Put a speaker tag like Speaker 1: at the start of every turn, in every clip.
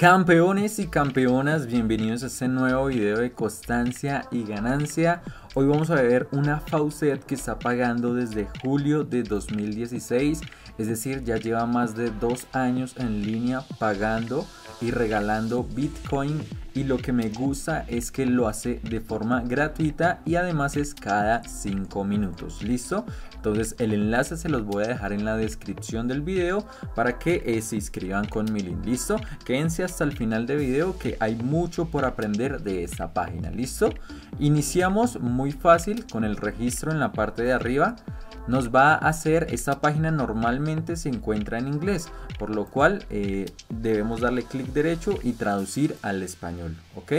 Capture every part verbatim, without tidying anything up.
Speaker 1: Campeones y campeonas, bienvenidos a este nuevo video de constancia y ganancia. Hoy vamos a ver una faucet que está pagando desde julio de dos mil dieciséis, es decir, ya lleva más de dos años en línea pagando y regalando Bitcoin, y lo que me gusta es que lo hace de forma gratuita y además es cada cinco minutos. ¿Listo? Entonces el enlace se los voy a dejar en la descripción del video para que eh, se inscriban con mi link. ¿Listo? Quédense hasta el final del video que hay mucho por aprender de esta página. ¿Listo? Iniciamos muy fácil con el registro en la parte de arriba. Nos va a hacer, esta página normalmente se encuentra en inglés, por lo cual eh, debemos darle clic derecho y traducir al español, ¿ok?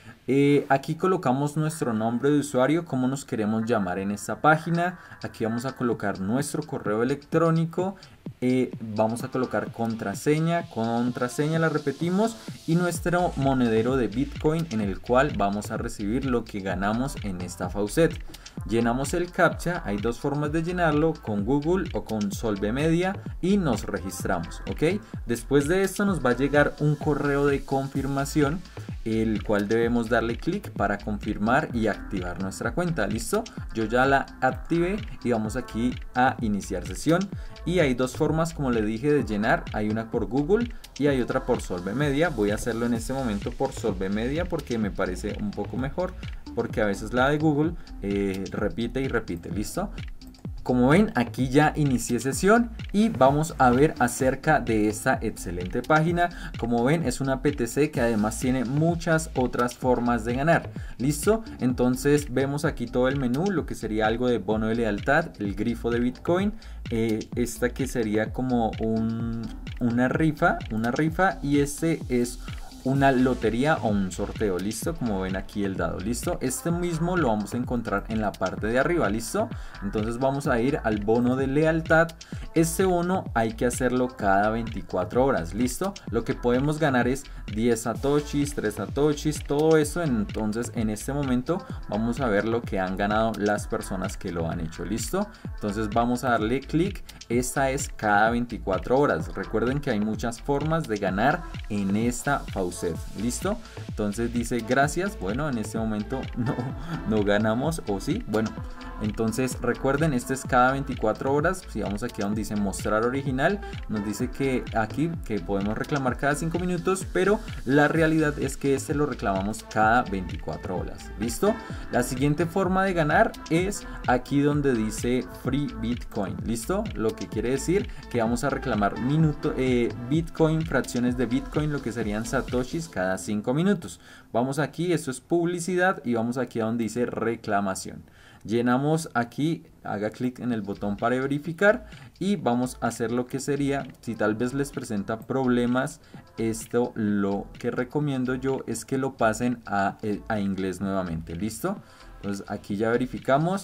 Speaker 1: Eh, aquí colocamos nuestro nombre de usuario, cómo nos queremos llamar en esta página. Aquí vamos a colocar nuestro correo electrónico, eh, vamos a colocar contraseña, contraseña la repetimos, y nuestro monedero de Bitcoin en el cual vamos a recibir lo que ganamos en esta faucet. Llenamos el captcha, hay dos formas de llenarlo, con Google o con Solvemedia, y nos registramos, ¿ok? Después de esto nos va a llegar un correo de confirmación, el cual debemos darle clic para confirmar y activar nuestra cuenta. ¿Listo? Yo ya la activé y vamos aquí a iniciar sesión, y hay dos formas, como le dije, de llenar. Hay una por Google y hay otra por Solvemedia. Voy a hacerlo en este momento por Solvemedia porque me parece un poco mejor, porque a veces la de Google eh, repite y repite. ¿Listo? Como ven, aquí ya inicié sesión y vamos a ver acerca de esta excelente página. Como ven, es una P T C que además tiene muchas otras formas de ganar. ¿Listo? Entonces vemos aquí todo el menú, lo que sería algo de bono de lealtad, el grifo de Bitcoin, eh, esta que sería como un, una rifa, una rifa, y este es una lotería o un sorteo. ¿Listo? Como ven aquí el dado. ¿Listo? Este mismo lo vamos a encontrar en la parte de arriba. ¿Listo? Entonces vamos a ir al bono de lealtad. Este bono hay que hacerlo cada veinticuatro horas. ¿Listo? Lo que podemos ganar es diez satoshis, tres satoshis, todo eso. Entonces en este momento vamos a ver lo que han ganado las personas que lo han hecho. ¿Listo? Entonces vamos a darle clic. Esta es cada veinticuatro horas. Recuerden que hay muchas formas de ganar en esta faucet. ¿Listo? Entonces dice gracias. Bueno, en este momento no, no ganamos, o sí, bueno. Entonces recuerden, este es cada veinticuatro horas. Si vamos aquí a donde dice mostrar original, nos dice que aquí que podemos reclamar cada cinco minutos, pero la realidad es que este lo reclamamos cada veinticuatro horas. ¿Listo? La siguiente forma de ganar es aquí donde dice free Bitcoin. ¿Listo? Lo que quiere decir que vamos a reclamar minuto, eh, Bitcoin, fracciones de Bitcoin, lo que serían satoshis cada cinco minutos. Vamos aquí, esto es publicidad, y vamos aquí a donde dice reclamación. Llenamos aquí, haga clic en el botón para verificar, y vamos a hacer lo que sería, si tal vez les presenta problemas, esto lo que recomiendo yo es que lo pasen a, a inglés nuevamente. ¿Listo? Entonces aquí ya verificamos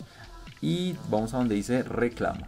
Speaker 1: y vamos a donde dice reclama.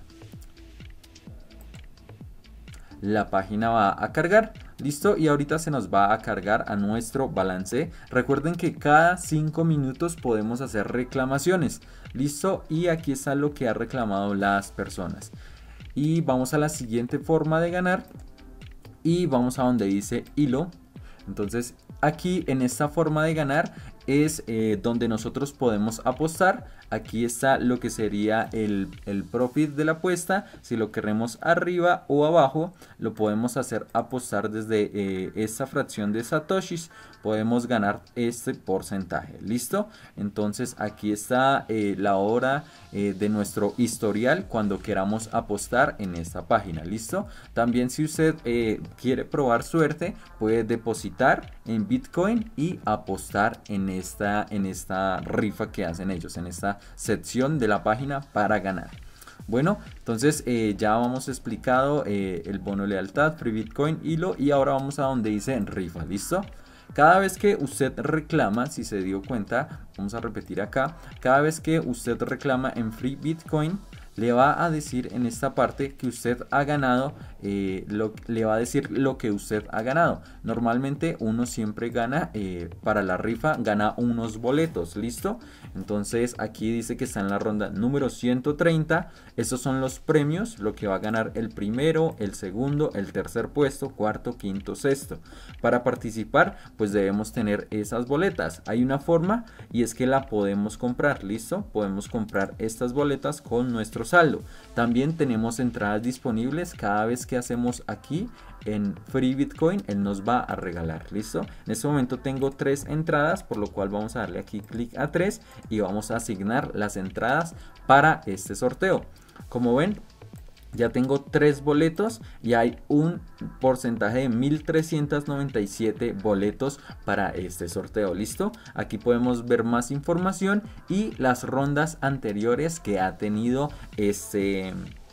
Speaker 1: La página va a cargar. Listo, y ahorita se nos va a cargar a nuestro balance. Recuerden que cada cinco minutos podemos hacer reclamaciones. Listo, y aquí está lo que ha reclamado las personas. Y vamos a la siguiente forma de ganar, y vamos a donde dice hilo. Entonces aquí en esta forma de ganar es eh, donde nosotros podemos apostar. Aquí está lo que sería el, el profit de la apuesta. Si lo queremos arriba o abajo, lo podemos hacer apostar desde eh, esta fracción de satoshis. Podemos ganar este porcentaje. ¿Listo? Entonces aquí está eh, la hora eh, de nuestro historial cuando queramos apostar en esta página. ¿Listo? También, si usted eh, quiere probar suerte, puede depositar en Bitcoin y apostar en esta, en esta rifa que hacen ellos, en esta sección de la página para ganar. Bueno, entonces eh, ya vamos explicado eh, el bono de lealtad, free Bitcoin, hilo, y ahora vamos a donde dice rifa. ¿Listo? Cada vez que usted reclama, si se dio cuenta, vamos a repetir acá, cada vez que usted reclama en free Bitcoin, le va a decir en esta parte que usted ha ganado, eh, lo, le va a decir lo que usted ha ganado. Normalmente uno siempre gana, eh, para la rifa gana unos boletos, ¿listo? Entonces aquí dice que está en la ronda número ciento treinta. Estos son los premios, lo que va a ganar el primero, el segundo, el tercer puesto, cuarto, quinto, sexto. Para participar pues debemos tener esas boletas. Hay una forma y es que la podemos comprar, ¿listo? Podemos comprar estas boletas con nuestro saldo. También tenemos entradas disponibles cada vez que hacemos aquí en Free Bitcoin, él nos va a regalar, ¿listo? En este momento tengo tres entradas, por lo cual vamos a darle aquí clic a tres y vamos a asignar las entradas para este sorteo. Como ven, ya tengo tres boletos y hay un porcentaje de mil trescientos noventa y siete boletos para este sorteo, ¿listo? Aquí podemos ver más información y las rondas anteriores que ha tenido este,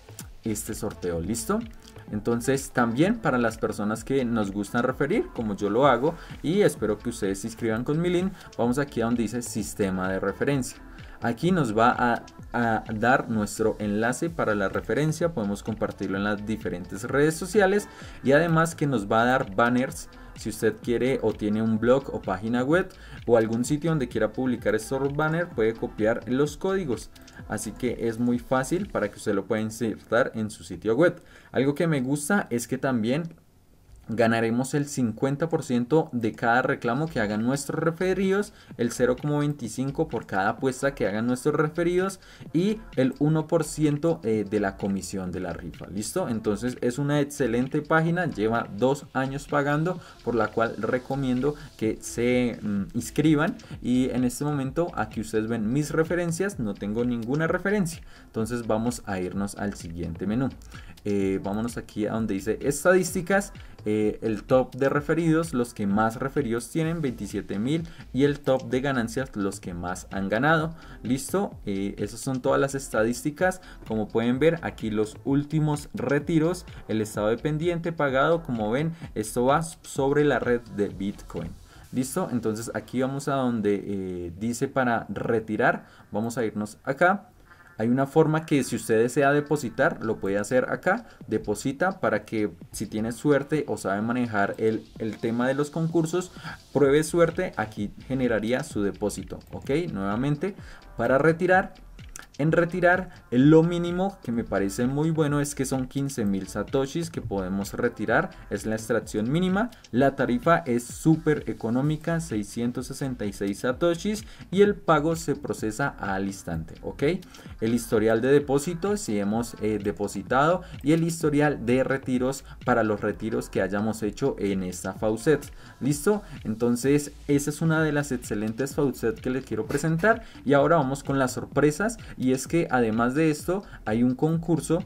Speaker 1: este sorteo, ¿listo? Entonces también para las personas que nos gustan referir, como yo lo hago, y espero que ustedes se inscriban con mi link, vamos aquí a donde dice sistema de referencia. Aquí nos va a, a dar nuestro enlace para la referencia, podemos compartirlo en las diferentes redes sociales y además que nos va a dar banners. Si usted quiere o tiene un blog o página web o algún sitio donde quiera publicar estos banners, puede copiar los códigos. Así que es muy fácil para que usted lo pueda insertar en su sitio web. Algo que me gusta es que también ganaremos el cincuenta por ciento de cada reclamo que hagan nuestros referidos, el cero coma veinticinco por cada apuesta que hagan nuestros referidos y el uno por ciento eh, de la comisión de la rifa, ¿listo? Entonces es una excelente página, lleva dos años pagando, por la cual recomiendo que se mm, inscriban. Y en este momento aquí ustedes ven mis referencias, no tengo ninguna referencia, entonces vamos a irnos al siguiente menú. Eh, vámonos aquí a donde dice estadísticas, eh, el top de referidos, los que más referidos tienen, veintisiete mil, y el top de ganancias, los que más han ganado. Listo, eh, esas son todas las estadísticas. Como pueden ver aquí los últimos retiros, el estado de pendiente pagado, como ven esto va sobre la red de Bitcoin. Listo, entonces aquí vamos a donde eh, dice para retirar, vamos a irnos acá. Hay una forma que si usted desea depositar, lo puede hacer acá, deposita, para que si tiene suerte o sabe manejar el, el tema de los concursos, pruebe suerte, aquí generaría su depósito, ok. Nuevamente, para retirar, en retirar, lo mínimo que me parece muy bueno es que son quince mil satoshis que podemos retirar, es la extracción mínima. La tarifa es súper económica, seiscientos sesenta y seis satoshis, y el pago se procesa al instante, ok. El historial de depósito, si hemos eh, depositado, y el historial de retiros para los retiros que hayamos hecho en esta faucet. Listo, entonces esa es una de las excelentes faucet que les quiero presentar. Y ahora vamos con las sorpresas. Y es que además de esto hay un concurso.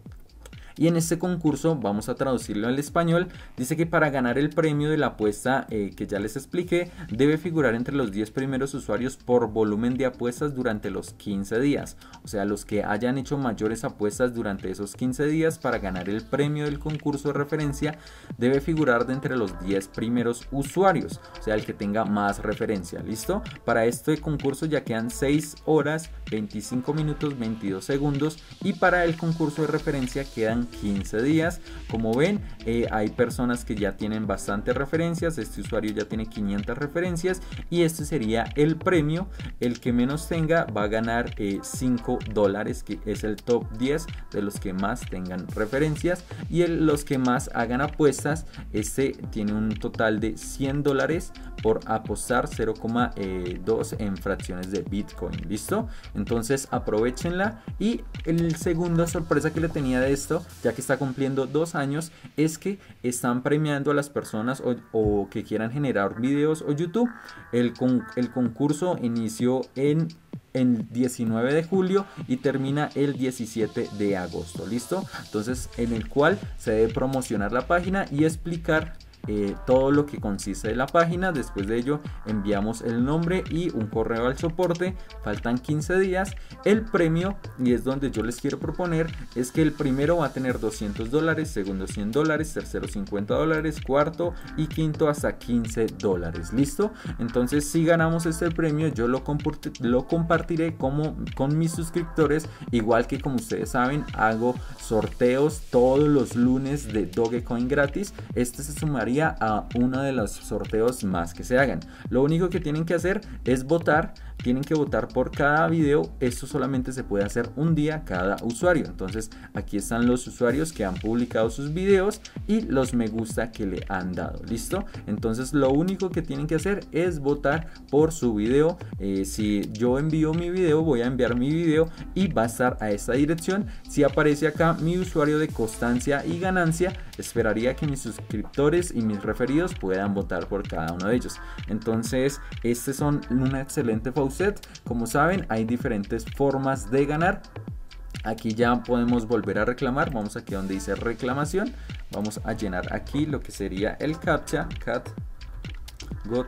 Speaker 1: Y en este concurso, vamos a traducirlo al español, dice que para ganar el premio de la apuesta eh, que ya les expliqué, debe figurar entre los diez primeros usuarios por volumen de apuestas durante los quince días. O sea, los que hayan hecho mayores apuestas durante esos quince días para ganar el premio del concurso de referencia, debe figurar de entre los diez primeros usuarios. O sea, el que tenga más referencia, ¿listo? Para este concurso ya quedan seis horas, veinticinco minutos, veintidós segundos. Y para el concurso de referencia quedan quince días. Como ven, eh, hay personas que ya tienen bastantes referencias. Este usuario ya tiene quinientas referencias y este sería el premio. El que menos tenga va a ganar eh, cinco dólares, que es el top diez de los que más tengan referencias, y el, los que más hagan apuestas, este tiene un total de cien dólares por apostar cero coma dos en fracciones de Bitcoin. ¿Listo? Entonces aprovechenla. Y el segunda sorpresa que le tenía de esto, ya que está cumpliendo dos años, es que están premiando a las personas o, o que quieran generar videos o YouTube. El, con, el concurso inició en el diecinueve de julio y termina el diecisiete de agosto. ¿Listo? Entonces, en el cual se debe promocionar la página y explicar eh, todo lo que consiste de la página. Después de ello enviamos el nombre y un correo al soporte. Faltan quince días. El premio, y es donde yo les quiero proponer, es que el primero va a tener doscientos dólares, segundo cien dólares, tercero cincuenta dólares, cuarto y quinto hasta quince dólares. ¿Listo? Entonces, si ganamos este premio, yo lo, lo compartiré como, con mis suscriptores, igual que, como ustedes saben, hago sorteos todos los lunes de Dogecoin gratis. Este se sumaría a uno de los sorteos más que se hagan. Lo único que tienen que hacer es votar. Tienen que votar por cada video. Esto solamente se puede hacer un día cada usuario. Entonces aquí están los usuarios que han publicado sus videos y los me gusta que le han dado. ¿Listo? Entonces lo único que tienen que hacer es votar por su video. Eh, si yo envío mi video, voy a enviar mi video y va a estar a esta dirección. Si aparece acá mi usuario de Constancia y Ganancia, esperaría que mis suscriptores y mis referidos puedan votar por cada uno de ellos. Entonces, este son una excelente faucet. Como saben, hay diferentes formas de ganar. Aquí ya podemos volver a reclamar. Vamos aquí donde dice reclamación. Vamos a llenar aquí lo que sería el captcha. Cat got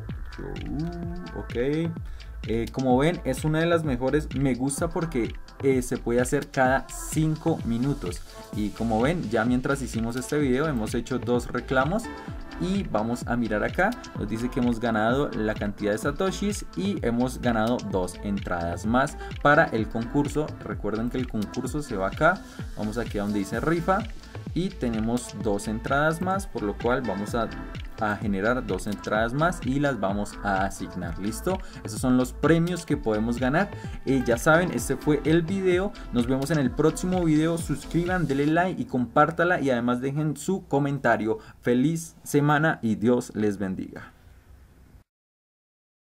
Speaker 1: ok. Eh, como ven, es una de las mejores. Me gusta porque eh, se puede hacer cada cinco minutos. Y como ven, ya mientras hicimos este video hemos hecho dos reclamos. Y vamos a mirar acá, nos dice que hemos ganado la cantidad de satoshis y hemos ganado dos entradas más para el concurso. Recuerden que el concurso se va acá, vamos aquí a donde dice rifa y tenemos dos entradas más, por lo cual vamos a, a generar dos entradas más y las vamos a asignar. Listo, esos son los premios que podemos ganar. Eh, ya saben, este fue el video. Nos vemos en el próximo video. Suscriban, denle like y compártala, y además dejen su comentario. Feliz semana y Dios les bendiga.